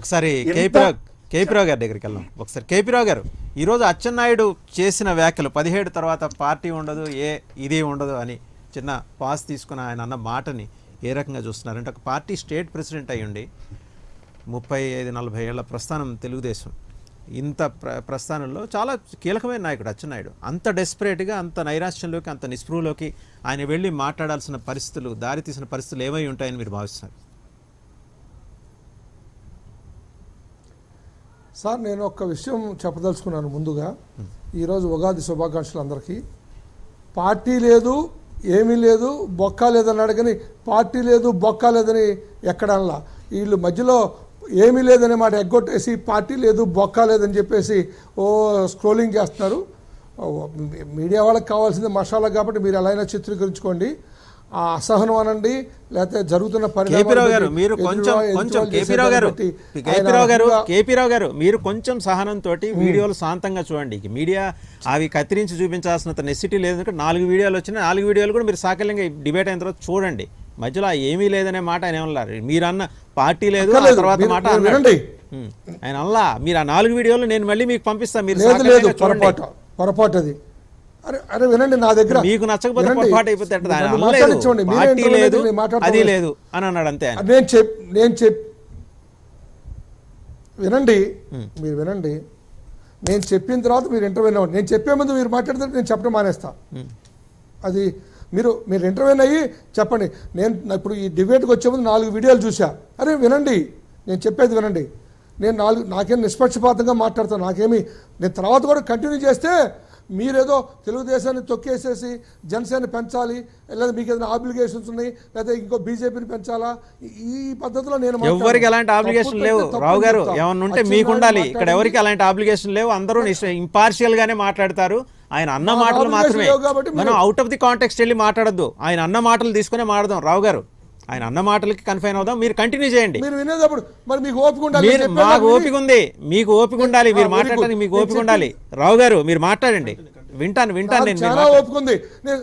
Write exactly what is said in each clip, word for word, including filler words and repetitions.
ఒకసారి కేపీరావు కేపీరావు గారి దగ్గరికి వెళ్దాం. ఒకసారి కేపీరావు గారు, ఈరోజు అచ్చెన్నాయుడు చేసిన వ్యాఖ్యలు పదిహేడు తర్వాత పార్టీ ఉండదు, ఏ ఇది ఉండదు అని చిన్న పాస్ తీసుకుని ఆయన అన్న మాటని ఏ రకంగా చూస్తున్నారంటే, ఒక పార్టీ స్టేట్ ప్రెసిడెంట్ అయ్యుండి ముప్పై ఐదు నలభై ఏళ్ల ప్రస్థానం తెలుగుదేశం, ఇంత ప్ర ప్రస్థానంలో చాలా కీలకమైన నాయకుడు అచ్చెన్నాయుడు. అంత డెస్పరేట్గా, అంత నైరాశ్యంలోకి, అంత నిస్పృహలోకి ఆయన వెళ్ళి మాట్లాడాల్సిన పరిస్థితులు, దారి తీసిన పరిస్థితులు ఏమై ఉంటాయని మీరు భావిస్తున్నారు? సార్, నేను ఒక్క విషయం చెప్పదలుచుకున్నాను. ముందుగా ఈరోజు ఉగాది శుభాకాంక్షలు అందరికీ. పార్టీ లేదు, ఏమీ లేదు, బొక్క లేదన్నాడు, కానీ పార్టీ లేదు బొక్క లేదని ఎక్కడల్లా వీళ్ళు మధ్యలో ఏమీ లేదనే మాట ఎగ్గొట్టేసి పార్టీ లేదు బొక్క లేదని చెప్పేసి ఓ స్క్రోలింగ్ చేస్తున్నారు. మీడియా వాళ్ళకి కావాల్సింది మసాలా కాబట్టి మీరు ఎలా అయినా చిత్రీకరించుకోండి. ఆ అసహనం అనండి, లేకపోతే జరుగుతున్న కేపీరావు గారు మీరు కొంచెం కొంచెం కేపీరావు గారు కేపీరావు గారు కేపీరావు గారు మీరు కొంచెం సహనంతో వీడియోలు శాంతంగా చూడండి. మీడియా అవి కత్తిరించి చూపించాల్సినంత నెసిటీ లేదు. నాలుగు వీడియోలు వచ్చినా నాలుగు వీడియోలు కూడా మీరు సాకల్యంగా డిబేట్ అయిన తర్వాత చూడండి. మధ్యలో ఏమీ లేదనే మాట ఆయన ఏమన్నారు, మీరు అన్న పార్టీ లేదు తర్వాత మాట అన్నాడు ఆయన అల్లా. మీరు ఆ నాలుగు వీడియోలు నేను మళ్ళీ మీకు పంపిస్తాను, మీరు పొరపాటు అది. అరే అరే వినండి, నా దగ్గర మీకు నచ్చకపోతే పొరపాటు అయిపోతే పార్టీ లేదు అది లేదు అని అన్నాడు అంతే. నేను చెప్ నేను చెప్ వినండి, మీరు వినండి. నేను చెప్పిన తర్వాత మీరు ఇంటర్వ్యూ అవ్వండి. నేను చెప్పే ముందు మీరు మాట్లాడితే నేను చెప్పడం మానేస్తా. అది మీరు మీరు ఇంటర్వ్యూ అయ్యి చెప్పండి. నేను ఇప్పుడు ఈ డిబేట్కి వచ్చే ముందు నాలుగు వీడియోలు చూసా. అరే వినండి, నేను చెప్పేది వినండి. నేను నాలుగు నాకేం నిష్పక్షపాతంగా మాట్లాడతాను, నాకేమి. నేను తర్వాత కూడా కంటిన్యూ చేస్తే మీరేదో తెలుగుదేశాన్ని తొక్కేసేసి జనసేన పెంచాలి, లేదా మీకు ఏదైనా ఆబ్లిగేషన్స్ ఉన్నాయి, లేదా ఇంకో బీజేపీని పెంచాలా, ఈ పద్ధతిలో నేను ఎవరికి అలాంటి ఆబ్లిగేషన్ లేవు. రావు గారు ఏమన్నా ఉంటే మీకు ఉండాలి, ఇక్కడ ఎవరికి అలాంటి ఆబ్లిగేషన్ లేవు. అందరూ ఇంపార్షియల్ గానే మాట్లాడతారు. ఆయన అన్న మాటలు మాత్రమే, మనం అవుట్ ఆఫ్ ది కాంటెక్స్ట్ వెళ్ళి మాట్లాడద్దు. ఆయన అన్న మాటలు తీసుకునే మాట్లాడదాం. రావు గారు ఆయన అన్న మాటలకి కన్ఫైన్ అవుదాం, మీరు కంటిన్యూ చేయండి. మీరు వినేటప్పుడు మరి మీకు ఓపిక ఉండాలి, మాకు ఓపిక ఉంది, మీకు ఓపిక ఉండాలి, మీరు మాట్లాడడానికి మీకు ఓపిక ఉండాలి. రావు గారు మీరు మాట్లాడండి, వింటాను వింటాను నేను. చాలా ఓపిక ఉంది.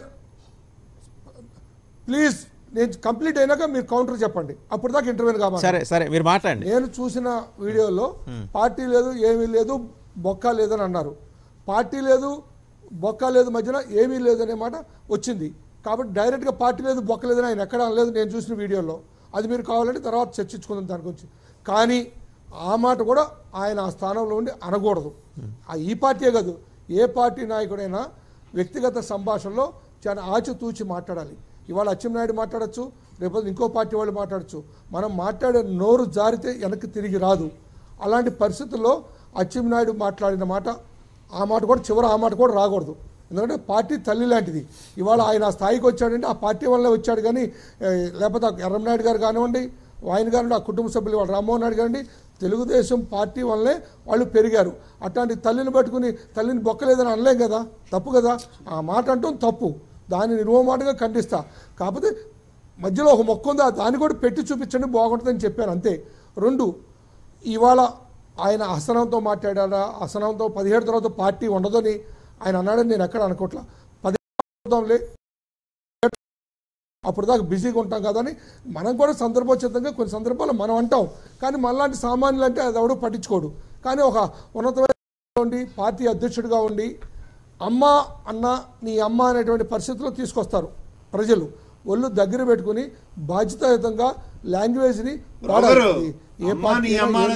ప్లీజ్ నేను కంప్లీట్ అయినాక మీరు కౌంటర్ చెప్పండి, అప్పుడు దాకా ఇంటర్వ్యూ కావాలి. సరే సరే మీరు మాట్లాడండి. నేను చూసిన వీడియోలో పార్టీ లేదు, ఏమీ లేదు, బొక్క లేదని అన్నారు. పార్టీ లేదు బొక్క లేదు మధ్యన ఏమీ లేదు అనే మాట వచ్చింది. కాబట్టి డైరెక్ట్గా పార్టీ లేదు బొక్క లేదని ఆయన ఎక్కడ అనలేదు నేను చూసిన వీడియోలో. అది మీరు కావాలంటే తర్వాత చర్చించుకుందాం దాని గురించి. కానీ ఆ మాట కూడా ఆయన ఆ స్థానంలో ఉండి అనకూడదు. ఈ పార్టీయే కాదు, ఏ పార్టీ నాయకుడైనా వ్యక్తిగత సంభాషణలో చాలా ఆచితూచి మాట్లాడాలి. ఇవాళ అచ్చెన్నాయుడు మాట్లాడచ్చు, రేపు ఇంకో పార్టీ వాళ్ళు మాట్లాడచ్చు. మనం మాట్లాడే నోరు జారితే వెనక్కి తిరిగి రాదు. అలాంటి పరిస్థితుల్లో అచ్చెన్నాయుడు మాట్లాడిన మాట, ఆ మాట కూడా చివరి ఆ మాట కూడా రాకూడదు. ఎందుకంటే పార్టీ తల్లి లాంటిది. ఇవాళ ఆయన ఆ స్థాయికి వచ్చాడంటే ఆ పార్టీ వల్లే వచ్చాడు, కానీ లేకపోతే ఎర్రంనాయుడు గారు కానివ్వండి, ఆయన కానివ్వండి, ఆ కుటుంబ సభ్యులు వాళ్ళు రామ్మోహన్ నాయుడు కానివ్వండి, తెలుగుదేశం పార్టీ వల్లే వాళ్ళు పెరిగారు. అట్లాంటి తల్లిని పట్టుకుని తల్లిని బొక్కలేదని అనలేం కదా, తప్పు కదా. ఆ మాట అంటాం తప్పు, దాన్ని నిర్మమాటంగా ఖండిస్తా. కాకపోతే మధ్యలో ఒక మొక్క ఉందా, దాన్ని కూడా పెట్టి చూపించండి బాగుంటుందని చెప్పాను అంతే. రెండు, ఇవాళ ఆయన అసనంతో మాట్లాడా, అసనంతో పదిహేడు తర్వాత పార్టీ ఉండదని ఆయన అన్నాడని నేను ఎక్కడ అనుకోవట్లా. పదిహేడులే అప్పుడు దాకా బిజీగా ఉంటాం కదని మనం కూడా సందర్భోచితంగా కొన్ని సందర్భాల్లో మనం అంటాం. కానీ మనలాంటి సామాన్యులు అంటే అది ఎవడో పట్టించుకోడు. కానీ ఒక ఉన్నతమైన ఉండి పార్టీ అధ్యక్షుడిగా ఉండి అమ్మ అన్న నీ అమ్మ అనేటువంటి పరిస్థితుల్లో తీసుకొస్తారు ప్రజలు. ఒళ్ళు దగ్గర పెట్టుకుని బాధ్యతాయుతంగా లాంగ్వేజ్ని వాడాలి. ఏ పార్టీ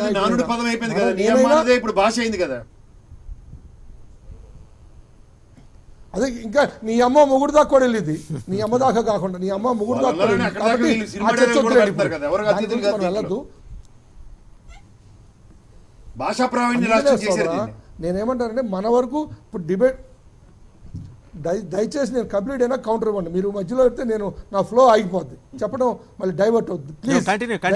అదే ఇంకా నీ అమ్మ ముగ్గురు దాకా కూడా వెళ్ళింది, నీ అమ్మ దాకా కాకుండా నీ అమ్మ ముగ్గురు దాకా వెళ్ళద్దు. నేనేమంటానంటే మన వరకు ఇప్పుడు డిబేట్ దయ దయచేసి నేను కంప్లీట్ అయినా కౌంటర్ ఇవ్వండి. మీరు మధ్యలో పెడితే నేను నా ఫ్లో ఆగిపోద్ది, చెప్పడం మళ్ళీ డైవర్ట్ అవుద్ది. ప్లీజ్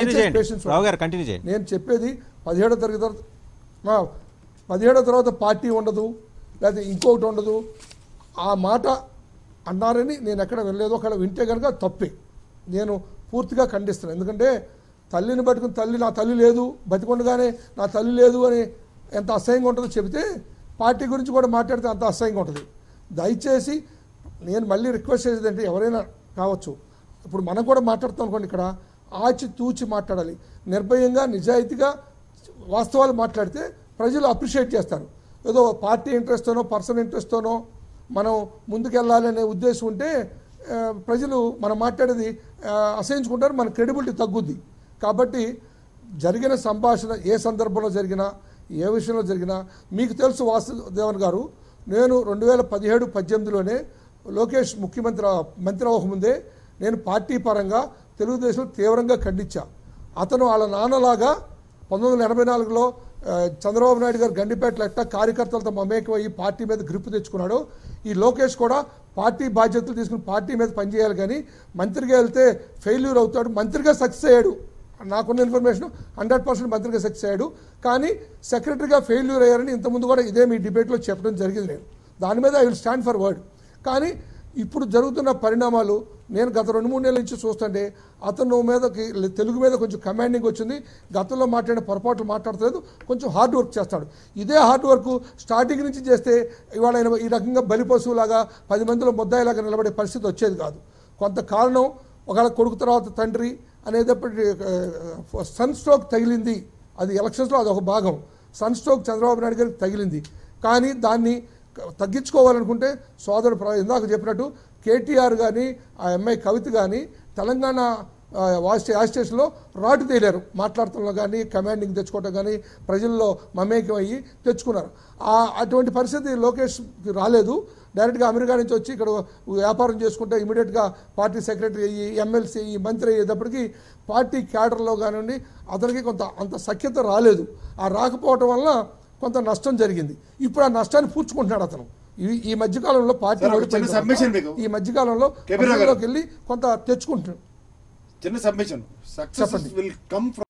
నేను చెప్పేది పదిహేడో తరగతి తర్వాత పదిహేడో తర్వాత పార్టీ ఉండదు, లేకపోతే ఇంకొకటి ఉండదు, ఆ మాట అన్నారని నేను ఎక్కడ వెళ్ళలేదు. ఒకవేళ వింటే కనుక తప్పే, నేను పూర్తిగా ఖండిస్తున్నాను. ఎందుకంటే తల్లిని పట్టుకుని తల్లి నా తల్లి లేదు, బతికొండగానే నా తల్లి లేదు అని ఎంత అసహ్యంగా ఉంటుందో చెబితే పార్టీ గురించి కూడా మాట్లాడితే అంత అసహ్యంగా ఉంటుంది. దయచేసి నేను మళ్ళీ రిక్వెస్ట్ చేసేది అంటే ఎవరైనా కావచ్చు, ఇప్పుడు మనం కూడా మాట్లాడుతాం అనుకోండి, ఇక్కడ ఆచి తూచి మాట్లాడాలి, నిర్భయంగా నిజాయితీగా వాస్తవాలు మాట్లాడితే ప్రజలు అప్రిషియేట్ చేస్తారు. ఏదో పార్టీ ఇంట్రెస్ట్తోనో పర్సనల్ ఇంట్రెస్ట్తోనో మనం ముందుకెళ్ళాలనే ఉద్దేశం ఉంటే ప్రజలు మనం మాట్లాడేది అసహించుకుంటారు, మన క్రెడిబిలిటీ తగ్గుద్ది. కాబట్టి జరిగిన సంభాషణ ఏ సందర్భంలో జరిగినా ఏ విషయంలో జరిగినా మీకు తెలుసు వాసుదేవన్ గారు, నేను రెండు వేల పదిహేడు పద్దెనిమిదిలోనే లోకేష్ ముఖ్యమంత్రి మంత్రి అవ్వకముందే నేను పార్టీ పరంగా తెలుగుదేశం తీవ్రంగా ఖండించా. అతను వాళ్ళ నాన్నలాగా పంతొమ్మిది వందల ఎనభై నాలుగులో చంద్రబాబు నాయుడు గారు గండిపేటలో ఎట్టా కార్యకర్తలతో మమేకమయ్యి పార్టీ మీద గ్రిప్ తెచ్చుకున్నాడు, ఈ లోకేష్ కూడా పార్టీ బాధ్యతలు తీసుకుని పార్టీ మీద పనిచేయాలి. కానీ మంత్రిగా వెళ్తే ఫెయిల్యూర్ అవుతాడు. మంత్రిగా సక్సెస్ అయ్యాడు, నాకున్న ఇన్ఫర్మేషన్ హండ్రెడ్ పర్సెంట్ మంత్రిగా సక్సెస్ అయ్యాడు. కానీ సెక్రటరీగా ఫెయిల్యూర్ అయ్యారని ఇంతకుముందు కూడా ఇదే మీ డిబేట్లో చెప్పడం జరిగింది. నేను దాని మీద I will stand for word. కానీ ఇప్పుడు జరుగుతున్న పరిణామాలు నేను గత రెండు మూడు నెలల నుంచి చూస్తుంటే అతను మీదకి తెలుగు మీద కొంచెం కమాండింగ్ వచ్చింది. గతంలో మాట్లాడిన పొరపాట్లు మాట్లాడలేదు, కొంచెం హార్డ్ వర్క్ చేస్తాడు. ఇదే హార్డ్ వర్క్ స్టార్టింగ్ నుంచి చేస్తే ఇవాళ ఈ రకంగా బలి పశువులాగా పది మందిలో ముద్దాయిలాగా నిలబడే పరిస్థితి వచ్చేది కాదు. కొంత కారణం ఒకవేళ కొడుకు తర్వాత తండ్రి అనేటప్పటి సన్ స్ట్రోక్ తగిలింది, అది ఎలక్షన్స్లో అదొక భాగం. సన్ స్ట్రోక్ చంద్రబాబు నాయుడు గారికి తగిలింది. కానీ దాన్ని తగ్గించుకోవాలనుకుంటే సోదరుడు ఇందాక చెప్పినట్టు కేటీఆర్ కానీ ఆ అమ్మాయి కవిత కానీ తెలంగాణ వాయిస్ స్టేషన్లో రాటు తేలారు, మాట్లాడటంలో కానీ కమాండింగ్ తెచ్చుకోవటం కానీ ప్రజల్లో మమేకం అయ్యి తెచ్చుకున్నారు. అటువంటి పరిస్థితి లోకేష్కి రాలేదు. డైరెక్ట్గా అమెరికా నుంచి వచ్చి ఇక్కడ వ్యాపారం చేసుకుంటే ఇమీడియట్గా పార్టీ సెక్రటరీ అయ్యి ఎమ్మెల్సీ అయ్యి మంత్రి అయ్యేటప్పటికి పార్టీ క్యాడర్లో కానివ్వండి అతనికి కొంత అంత సఖ్యత రాలేదు. ఆ రాకపోవటం వల్ల కొంత నష్టం జరిగింది. ఇప్పుడు ఆ నష్టాన్ని పూడ్చుకుంటున్నాడు అతను. ఈ మధ్యకాలంలో పార్టీ ఈ మధ్యకాలంలో వెళ్ళి కొంత తెచ్చుకుంటున్నాడు. చిన్న submission success will come from